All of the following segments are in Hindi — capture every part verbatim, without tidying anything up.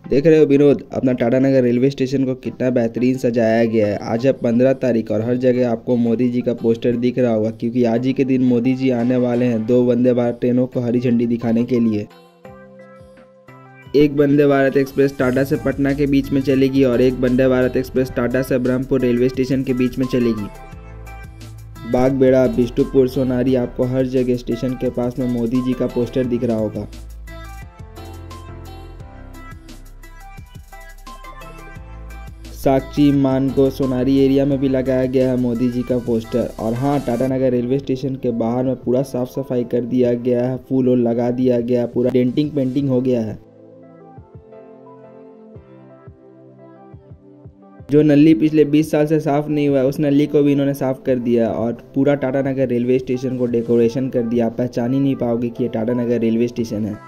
देख रहे हो विनोद, अपना टाटानगर रेलवे स्टेशन को कितना बेहतरीन सजाया गया है। आज है पंद्रह तारीख और हर जगह आपको मोदी जी का पोस्टर दिख रहा होगा, क्योंकि आज ही के दिन मोदी जी आने वाले हैं दो वंदे भारत ट्रेनों को हरी झंडी दिखाने के लिए। एक वंदे भारत एक्सप्रेस टाटा से पटना के बीच में चलेगी और एक वंदे भारत एक्सप्रेस टाटा से ब्रह्मपुर रेलवे स्टेशन के बीच में चलेगी। बागबेड़ा, बिष्टुपुर, सोनारी, आपको हर जगह स्टेशन के पास में मोदी जी का पोस्टर दिख रहा होगा। साक्षी, मानको, सोनारी एरिया में भी लगाया गया है मोदी जी का पोस्टर। और हाँ, टाटानगर रेलवे स्टेशन के बाहर में पूरा साफ सफाई कर दिया गया है, फूल और लगा दिया गया, पूरा डेंटिंग पेंटिंग हो गया है। जो नली पिछले बीस साल से साफ नहीं हुआ है, उस नली को भी इन्होंने साफ कर दिया और पूरा टाटानगर रेलवे स्टेशन को डेकोरेशन कर दिया। आप पहचान ही नहीं पाओगे कि ये टाटानगर रेलवे स्टेशन है।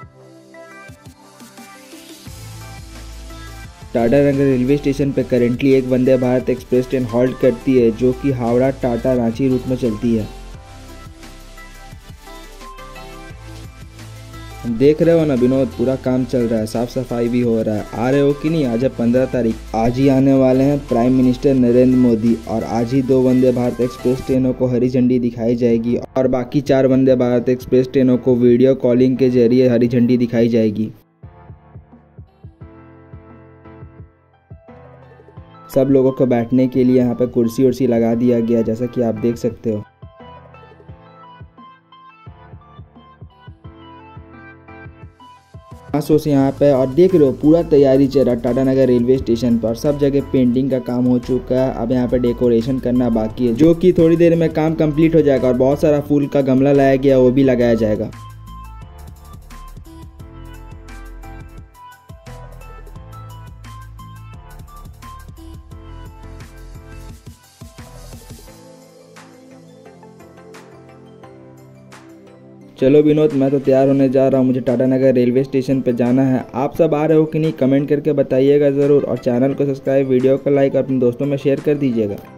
टाटानगर रेलवे स्टेशन पर करेंटली एक Vande Bharat express train halt करती है, जो कि हावड़ा टाटा रांची रूट में चलती है। देख रहे हो ना विनोद, पूरा काम चल रहा है, साफ सफाई भी हो रहा है। आ रहे हो कि नहीं? आज है पंद्रह तारीख, आज ही आने वाले हैं प्राइम मिनिस्टर नरेंद्र मोदी और आज ही दो वंदे भारत एक्सप्रेस ट्रेनों को हरी झंडी दिखाई जाएगी और बाकी चार वंदे भारत एक्सप्रेस ट्रेनों को वीडियो कॉलिंग के जरिए हरी झंडी दिखाई जाएगी। सब लोगों को बैठने के लिए यहाँ पे कुर्सी उर्सी लगा दिया गया, जैसा कि आप देख सकते हो। सोच यहाँ पे और देख रहे हो पूरा तैयारी चल रहा है टाटानगर रेलवे स्टेशन पर। सब जगह पेंटिंग का काम हो चुका है, अब यहाँ पे डेकोरेशन करना बाकी है, जो कि थोड़ी देर में काम कंप्लीट हो जाएगा और बहुत सारा फूल का गमला लाया गया, वो भी लगाया जाएगा। चलो विनोद, मैं तो तैयार होने जा रहा हूँ, मुझे टाटानगर रेलवे स्टेशन पे जाना है। आप सब आ रहे हो कि नहीं, कमेंट करके बताइएगा ज़रूर और चैनल को सब्सक्राइब, वीडियो को लाइक और अपने दोस्तों में शेयर कर दीजिएगा।